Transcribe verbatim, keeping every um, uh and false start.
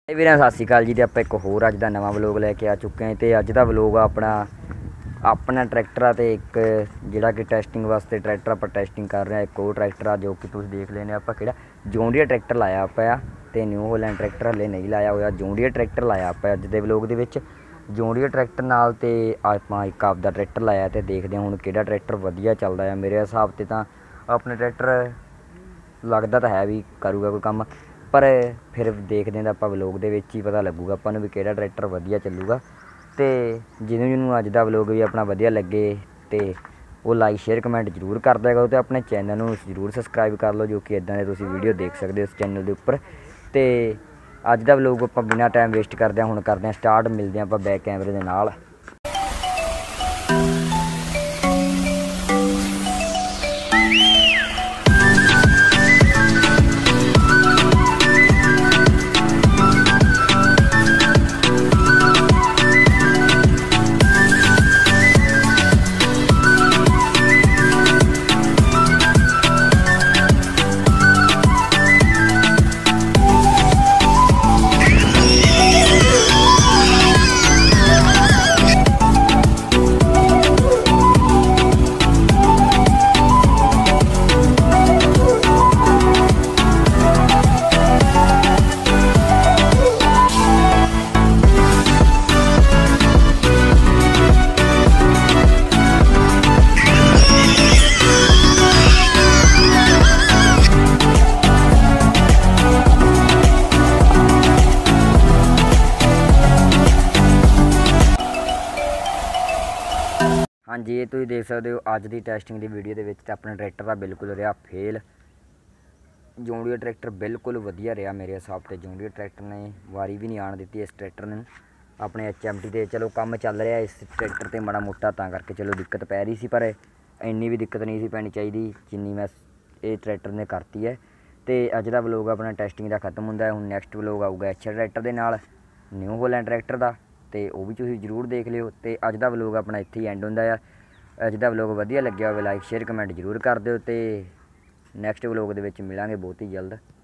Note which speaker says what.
Speaker 1: ਵੀਰਾਂ ਸਤਿ ਸ਼੍ਰੀ ਅਕਾਲ ਜੀ। ਤੇ ਆਪਾਂ ਇੱਕ ਹੋਰ ਅੱਜ ਦਾ ਨਵਾਂ ਵਲੋਗ ਲੈ ਕੇ ਆ ਚੁੱਕੇ ਹਾਂ। ਤੇ ਅੱਜ ਦਾ ਵਲੋਗ ਆ ਆਪਣਾ ਆਪਣਾ ਟਰੈਕਟਰ ਆ ਤੇ ਇੱਕ ਜਿਹੜਾ ਕਿ ਟੈਸਟਿੰਗ ਵਾਸਤੇ ਟਰੈਕਟਰ ਆਪਾਂ ਟੈਸਟਿੰਗ ਕਰ ਰਹੇ ਹਾਂ। ਇੱਕ ਹੋਰ ਟਰੈਕਟਰ ਆ ਜੋ ਕਿ ਤੁਸੀਂ ਦੇਖ ਲੈਣੇ ਆਪਾਂ ਕਿਹੜਾ ਜੌਂਡੀਆ ਟਰੈਕਟਰ ਲਾਇਆ ਆਪਾਂ ਆ ਤੇ ਨਿਊ ਹੋਲੈਂਡ ਟਰੈਕਟਰ ਹਲੇ ਨਹੀਂ ਲਾਇਆ ਹੋਇਆ। ਜੌਂਡੀਆ ਟਰੈਕਟਰ ਲਾਇਆ ਆਪਾਂ ਅੱਜ ਦੇ ਵਲੋਗ ਦੇ ਵਿੱਚ ਜੌਂਡੀਆ ਟਰੈਕਟਰ ਨਾਲ ਤੇ ਆਪਾਂ ਇੱਕ ਆਪਦਾ ਟਰੈਕਟਰ ਲਾਇਆ ਤੇ ਦੇਖਦੇ ਹਾਂ ਹੁਣ ਕਿਹੜਾ ਟਰੈਕਟਰ ਵਧੀਆ ਚੱਲਦਾ ਆ। ਮੇਰੇ ਹਿਸਾਬ ਤੇ ਤਾਂ ਆਪਣੇ ਟਰੈਕਟਰ ਲੱਗਦਾ ਤਾਂ ਹੈ ਵੀ ਕਰੂਗਾ ਕੋਈ ਕੰਮ, पर फिर देखते हैं आप व्लोग के ही पता लगूगा अपन भी कि ट्रैक्टर वधिया चलूगा। तो जिन्होंने जिन्होंने अज का व्लोग भी अपना वधिया लगे तो वो लाइक शेयर कमेंट जरूर कर दिया करो। तो अपने चैनल में जरूर सबसक्राइब कर लो जो कि इदा के तुम वीडियो देख सकते हो इस चैनल के उपर। तो अज का व्लोग आप बिना टाइम वेस्ट करते हुण करते हैं स्टार्ट। मिलते हैं आप बैक कैमरे के नाल। हाँ जी, ये तुम देख सकते हो अज की टैसटिंग की वीडियो के अपने ट्रैक्टर का बिल्कुल रहा फेल। जौंडिया ट्रैक्टर बिल्कुल वधिया रहा मेरे हिसाब से। जौंडिया ट्रैक्टर ने वारी भी नहीं आन दी इस ट्रैक्टर ने अपने एच एम टी से। चलो काम चल रहा इस ट्रैक्टर से माड़ा मोटा तां करके चलो दिक्कत पै रही सी, पर इन्नी भी दिक्कत नहीं सी पैनी चाहिए जिन्नी मैं ये ट्रैक्टर ने करती है। तो अज का व्लोग अपना टैसटिंग का खत्म होंदा है। हुण नैक्सट व्लोग आऊगा एच ट्रैक्टर के नाल न्यू होलैंड ट्रैक्टर का, तो वह भी तुसीं जरूर देख लिओ। तो अज का व्लोग अपना इत्थे ही एंड होंदा है। अज का व्लोग वधिया लग्या होवे लाइक शेयर कमेंट जरूर कर दिओ। तो नैक्सट व्लोग दे विच मिलांगे बहुत ही जल्द।